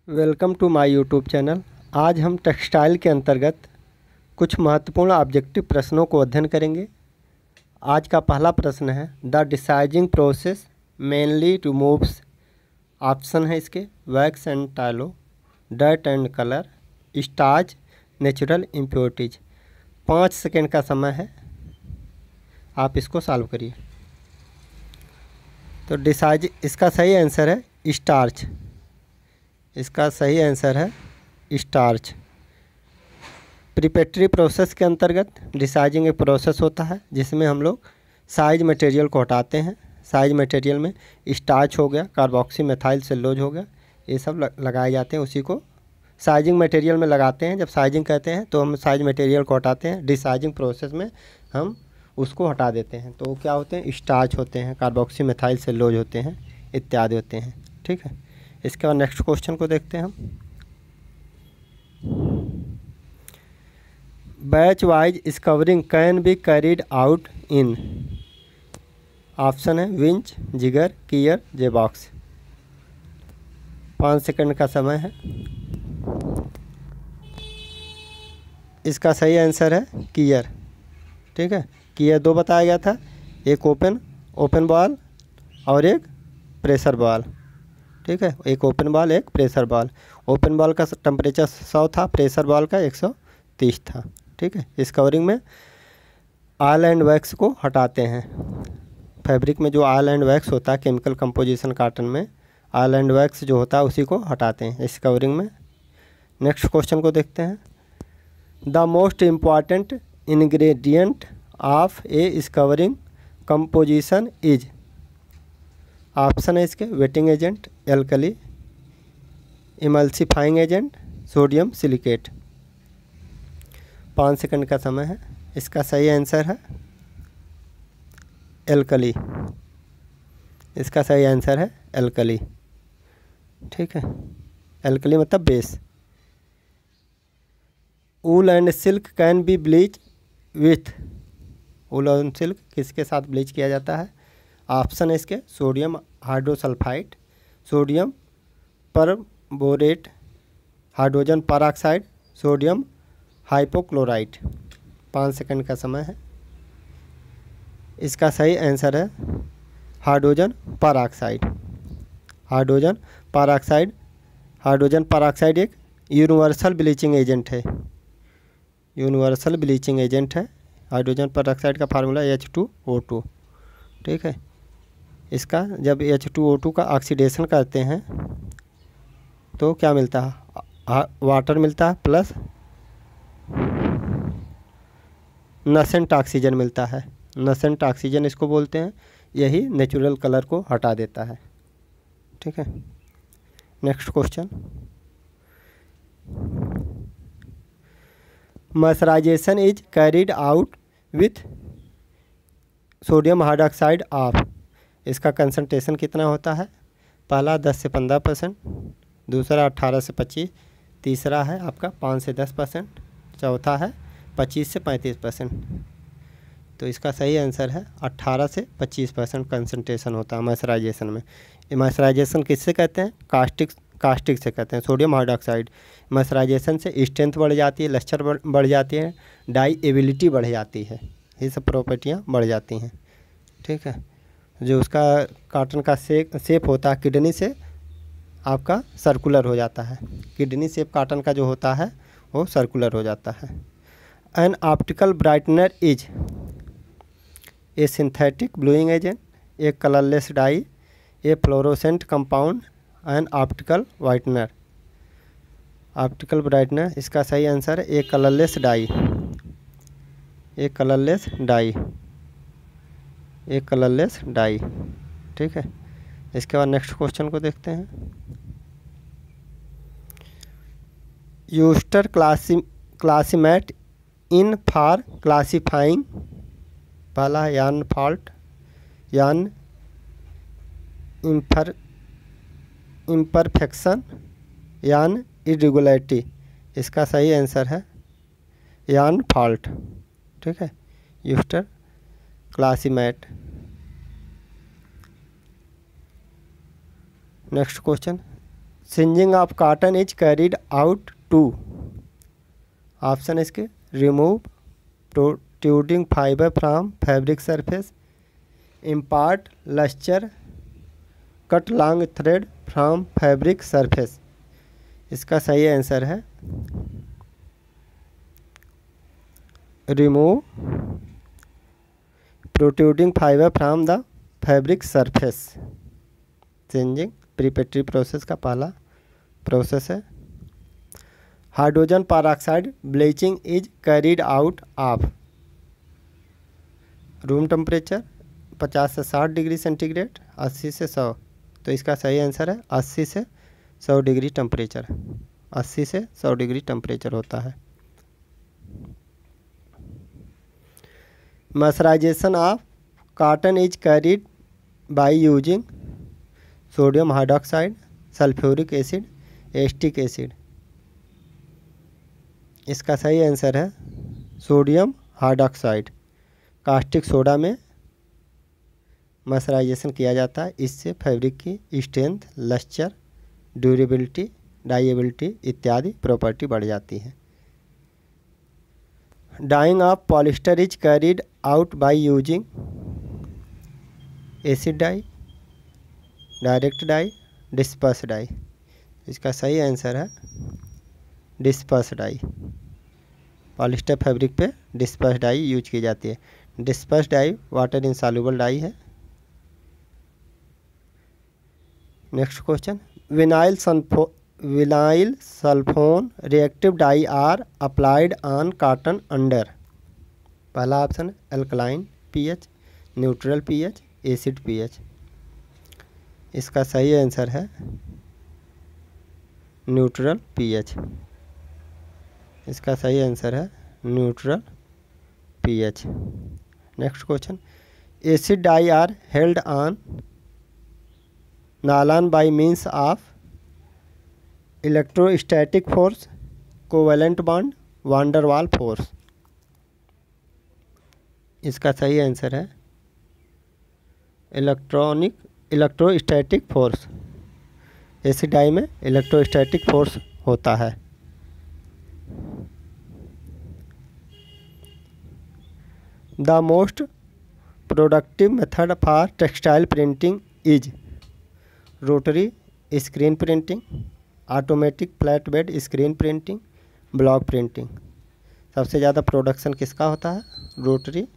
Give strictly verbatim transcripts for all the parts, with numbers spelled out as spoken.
Welcome to my YouTube channel. आज हम textile के अंतर्गत कुछ महत्वपूर्ण ऑब्जेक्टिव प्रश्नों को अध्ययन करेंगे। आज का पहला प्रश्न है, the desizing process mainly removes, option है इसके wax and tallow, dirt and colour, starch, natural impurities. पाँच सेकेंड का समय है, आप इसको सॉल्व करिए। तो डिसाइज इसका सही आंसर है स्टार्च। इसका सही आंसर है स्टार्च। प्रिपेटरी प्रोसेस के अंतर्गत डिसाइजिंग एक प्रोसेस होता है जिसमें हम लोग साइज मटेरियल को हटाते हैं। साइज मटेरियल में स्टार्च हो गया, कार्बोक्सी मेथाइल सेलुलोज हो गया, ये सब लगाए जाते हैं। उसी को साइजिंग मटेरियल में लगाते हैं। जब साइजिंग कहते हैं तो हम साइज मटेरियल को हटाते हैं। डिसाइजिंग प्रोसेस में हम उसको हटा देते हैं। तो क्या होते हैं? स्टार्च होते हैं, कार्बोक्सी मेथाइल सेलुलोज होते हैं, इत्यादि होते हैं। ठीक है, इसके बाद नेक्स्ट क्वेश्चन को देखते हैं हम। Batch wise scouring can be carried out in, option है विंच, जिगर, कियर, जेबॉक्स। पाँच सेकंड का समय है। इसका सही आंसर है कियर। ठीक है, कियर दो बताया गया था, एक ओपन ओपन बॉल और एक प्रेशर बॉल। ठीक है, एक ओपन बॉल एक प्रेशर बॉल। ओपन बॉल का टेम्परेचर सौ था, प्रेशर बॉल का एक सौ तीस था। ठीक है, इस कवरिंग में ऑयल एंड वैक्स को हटाते हैं। फैब्रिक में जो ऑयल एंड वैक्स होता है, केमिकल कंपोजिशन कॉटन में ऑयल एंड वैक्स जो होता है उसी को हटाते हैं इस कवरिंग में। नेक्स्ट क्वेश्चन को देखते हैं। The most important ingredient of a scouring composition is, option है इसके wetting agent, alkali, emulsifying agent, sodium silicate. पाँच सेकंड का समय है। इसका सही आंसर है एल्कली। इसका सही आंसर है एल्कली। ठीक है, एल्कली मतलब base. Wool and silk can be bleach with, wool and silk किसके साथ ब्लीच किया जाता है? ऑप्शन है इसके sodium hydrosulphide, sodium perborate, hydrogen peroxide, sodium hypochloride. पाँच सेकंड का समय है। इसका सही आंसर है hydrogen peroxide. Hydrogen peroxide hydrogen peroxide एक यूनिवर्सल ब्लीचिंग एजेंट है। यूनिवर्सल ब्लीचिंग एजेंट है। हाइड्रोजन परऑक्साइड का formula H two O two. ठीक है, इसका जब एच टू ओ टू का ऑक्सीडेशन करते हैं तो क्या मिलता है? वाटर मिलता है प्लस नसेंट ऑक्सीजन मिलता है। नसेंट ऑक्सीजन इसको बोलते हैं। यही नेचुरल कलर को हटा देता है। ठीक है, next question. Moisturisation is carried out with sodium hydroxide of, इसका कंसंट्रेशन कितना होता है? पहला दस से पंद्रह परसेंट, दूसरा अट्ठारह से पच्चीस, तीसरा है आपका पाँच से दस परसेंट, चौथा है पच्चीस से पैंतीस परसेंट। तो इसका सही आंसर है अट्ठारह से पच्चीस परसेंट कंसंट्रेशन होता है मॉइस्चराइजेशन में। मॉइस्चराइजेशन किससे कहते हैं? कास्टिक कास्टिक से कहते हैं, सोडियम हाइड्रोक्साइड। मॉइस्चराइजेशन से स्ट्रेंथ बढ़ जाती है, लस्टर बढ़ जाती है, डाई एबिलिटी बढ़ जाती है, ये सब प्रॉपर्टियाँ बढ़ जाती हैं। ठीक है, जो उसका कॉटन का शेप शेप होता है किडनी से आपका सर्कुलर हो जाता है। किडनी शेप कॉटन का जो होता है वो सर्कुलर हो जाता है। An optical brightener is a synthetic bluing agent, a colourless dye, a fluorescent compound, an optical whitener. Optical brightener, इसका सही आंसर है a colourless dye. A colourless dye एक कलरलेस डाई। ठीक है, इसके बाद नेक्स्ट क्वेश्चन को देखते हैं। Uster classy Classimat in for classifying, पहला यान फॉल्ट, यान इम्पर इम्परफेक्शन, यान इरेगुलरिटी। इसका सही आंसर है यान फॉल्ट। ठीक है, Uster Classimat. Next question, singeing of cotton is carried out to, option इसके remove protruding fibre from fabric surface, impart lustre, cut long thread from fabric surface. इसका सही आंसर है remove protruding fibre from the fabric surface. Singeing preparatory process का पहला process है। Hydrogen peroxide bleaching is carried out of room temperature पचास से साठ degree centigrade, अस्सी से सौ। तो इसका सही आंसर है अस्सी से सौ डिग्री टेम्परेचर, अस्सी से सौ डिग्री टेम्परेचर होता है। Mercerisation of cotton is carried by using sodium hydroxide, sulphuric acid, acetic acid. इसका सही आंसर है सोडियम हाइड्रोक्साइड। कास्टिक सोडा में मर्सराइजेशन किया जाता है, इससे फैब्रिक की स्ट्रेंथ, लस्चर, ड्यूरेबिलिटी, डाइएबिलिटी इत्यादि प्रॉपर्टी बढ़ जाती है। Dyeing of polyester is carried out by using acid dye, direct dye, disperse dye. इसका सही आंसर है डिस्पर्स डाई। पॉलिस्टर फैब्रिक पे डिस्पर्स डाई यूज की जाती है। Disperse dye water insoluble dye है। Next question, vinyl sulpho vinyl sulphone reactive dye are applied on cotton under. पहला option alkaline pH, neutral pH, acid pH. इसका सही answer है neutral pH. इसका सही आंसर है neutral pH. Next question, acid dye are held on nylon by means of electrostatic force, covalent bond, van der Waal force. इसका सही answer है electronic electrostatic force. Acid dye में इलेक्ट्रोस्टैटिक फोर्स होता है। The most productive method for textile printing is rotary screen printing, automatic flat bed screen printing, block printing. सबसे ज़्यादा production किसका होता है? रोटरी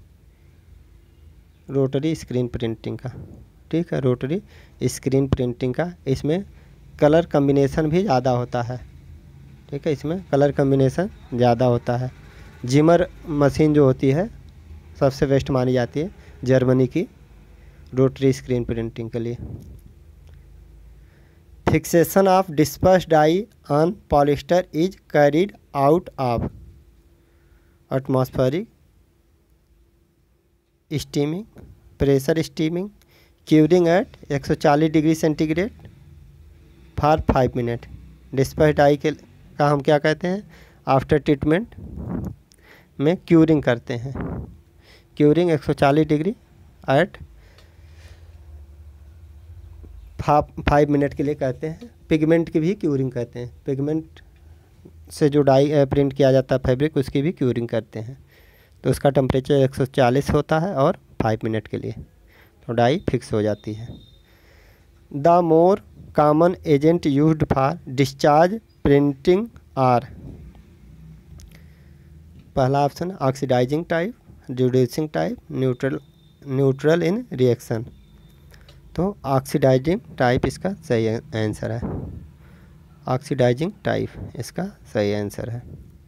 रोटरी स्क्रीन प्रिंटिंग का। ठीक है, रोटरी स्क्रीन प्रिंटिंग का। इसमें कलर कम्बिनेशन भी ज़्यादा होता है। ठीक है, इसमें कलर कम्बिनेशन ज़्यादा होता है। जिमर मशीन जो होती है सबसे बेस्ट मानी जाती है जर्मनी की रोटरी स्क्रीन प्रिंटिंग के लिए। Fixation of disperse dye on polyester is carried out of atmospheric steaming, pressure steaming, curing at एक सौ चालीस degree centigrade for five minute. Disperse dye के का हम क्या कहते हैं? आफ्टर ट्रीटमेंट में क्यूरिंग करते हैं। क्यूरिंग एक सौ चालीस डिग्री एट फाइव मिनट के लिए कहते हैं। पिगमेंट की भी क्यूरिंग कहते हैं। पिगमेंट से जो डाई प्रिंट किया जाता है फैब्रिक, उसकी भी क्यूरिंग करते हैं। तो उसका टेम्परेचर एक सौ चालीस होता है और फाइव मिनट के लिए, तो डाई फिक्स हो जाती है। The more common agent used for discharge printing are. पहला option oxidising type, reducing type, neutral neutral in reaction. तो ऑक्सीडाइजिंग टाइप इसका सही आंसर है। ऑक्सीडाइजिंग टाइप इसका सही आंसर है।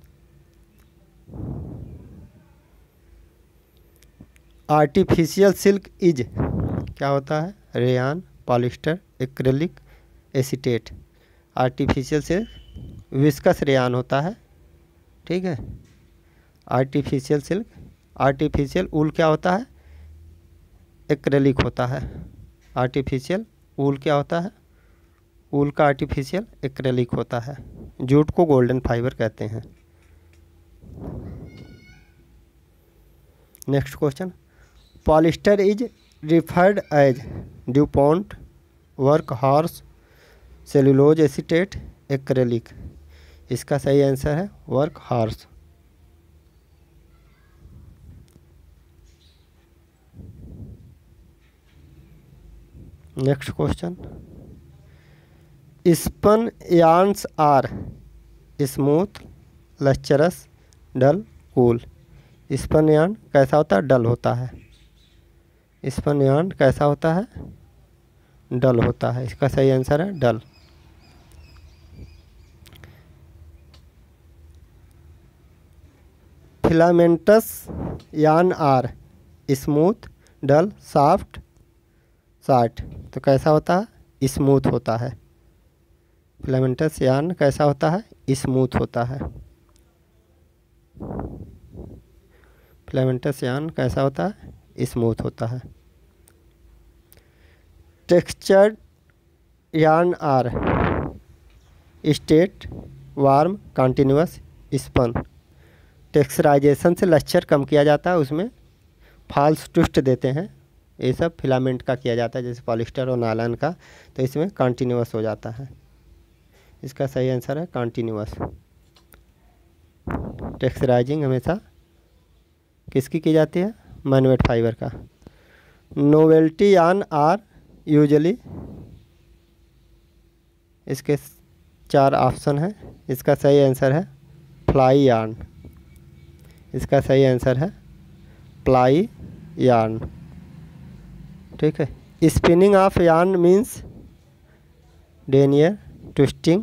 आर्टिफिशियल सिल्क इज क्या होता है? Rayon, polyester, acrylic, acetate. Artificial silk viscose rayon होता है। ठीक है, आर्टिफिशियल सिल्क। आर्टिफिशियल ऊल क्या होता है? एक्रेलिक होता है। आर्टिफिशियल ऊल क्या होता है? ऊल का आर्टिफिशियल एक्रेलिक होता है। जूट को गोल्डन फाइबर कहते हैं। Next question, polyester is referred as DuPont, workhorse, cellulose acetate, acrylic. इसका सही आंसर है workhorse. Next question, spun yarns are smooth, lustrous, dull, cool. Spun yarn कैसा होता है? डल होता है। स्पन यार्न कैसा होता है? डल होता है। इसका सही आंसर है dull. Filaments yarn are smooth, dull, soft, short. तो कैसा होता है? स्मूथ होता है। फिलामेंटस यार्न कैसा होता है? स्मूथ होता है। फिलामेंटस यार्न कैसा होता है? स्मूथ होता है। Textured yarn are straight, warm, continuous, spun. Texturisation से लश्चर कम किया जाता है, उसमें फॉल्स ट्विस्ट देते हैं। ये सब फिलामेंट का किया जाता है, जैसे पॉलिस्टर और नायलॉन का। तो इसमें कंटिन्यूअस हो जाता है। इसका सही आंसर है कंटिन्यूअस। टेक्सचराइजिंग हमेशा किसकी की जाती है? मैनमेड फाइबर का। नोवेल्टी यार्न आर यूजुअली, इसके चार ऑप्शन हैं। इसका सही आंसर है फ्लाई यार्न। इसका सही आंसर है प्लाई यार्न। ठीक है। Spinning of yarn means denier, twisting,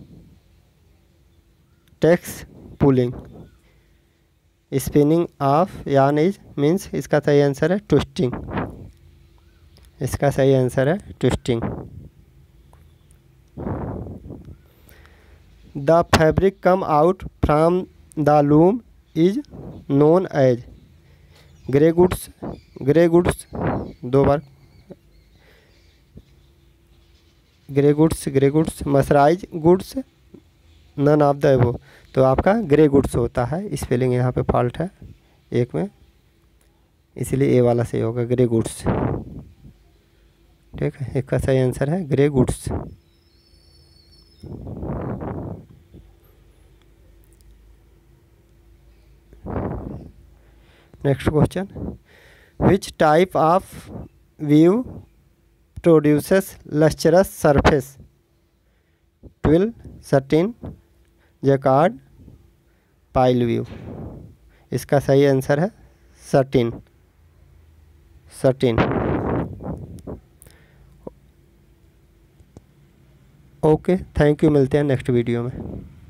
tex, pulling. Spinning of yarn is means, इसका सही आंसर है ट्विस्टिंग। इसका सही आंसर है twisting. The fabric come out from the loom is known as grey goods, grey goods, दो बार grey goods, grey goods, mercerise goods, none of the above. तो आपका ग्रे गुड्स होता है। स्पेलिंग यहाँ पे फॉल्ट है एक में, इसलिए ए वाला सही होगा, ग्रे गुड्स। ठीक है। इसका सही आंसर है grey goods. Next question, which type of weave produces lustrous surface? Twill, satin, jacquard, pile weave. इसका सही आंसर है satin. Satin. Okay, thank you. मिलते हैं नेक्स्ट वीडियो में।